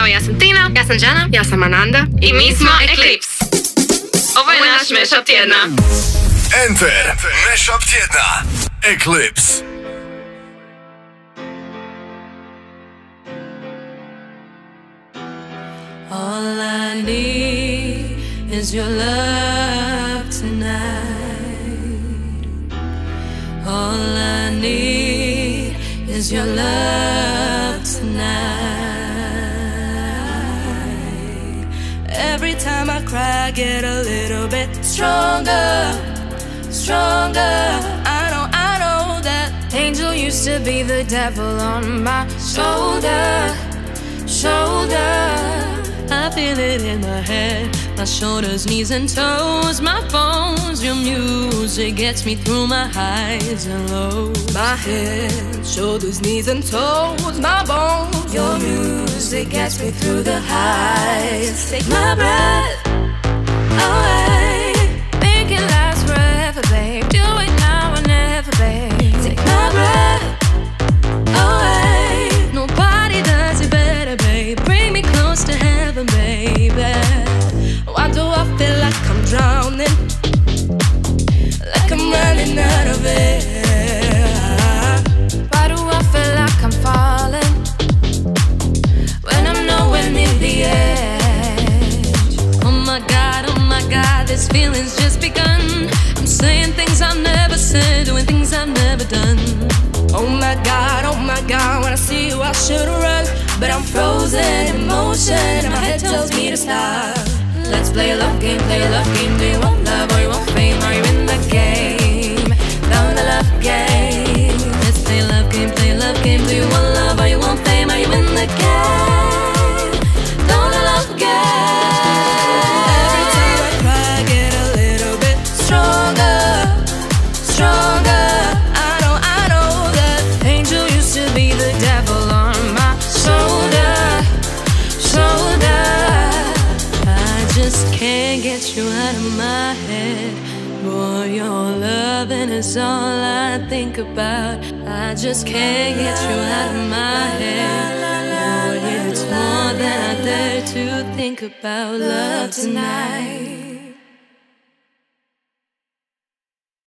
ja sam Tina. Ja sam Đana. Ja sam Ananda. I mi smo Eclipse. Ovo je naš mashup tjedna. Enter mashup tjedna. Eclipse. All I need is your love tonight. All I need is your love tonight. Every time I cry, I get a little bit stronger, stronger. I know that angel used to be the devil on my shoulder, shoulder. I feel it in my head, my shoulders, knees and toes, my bones. Your music gets me through my highs and lows. My head, shoulders, knees and toes, my bones. Your music gets me through the highs. Take my breath away, make it last forever, babe. Do it now or never, babe. Take my breath away. Nobody does it better, babe. Bring me close to heaven, baby. Why do I feel like I'm drowning, like I'm running out of air? Why do I feel like I'm falling when I'm nowhere near the edge? Oh my God, this feeling's just begun. I'm saying things I've never said, doing things I've never done. Oh my God, when I see you I should run, but I'm frozen in motion and my head tells me to stop. Let's play a love game, play a love game. Do you want love or you want fame? Are you in the game? Down the love game. Let's play a love game, play a love game. Do you want love or you want fame? Are you in the game? Down the love game. Every time I cry I get a little bit stronger, stronger. I know that angel used to be the devil on my shoulder, shoulder. I just can't get you out of my head. Boy, your loving is all I think about. I just can't get you out of my head. Boy, it's more than I dare to think about. Love tonight.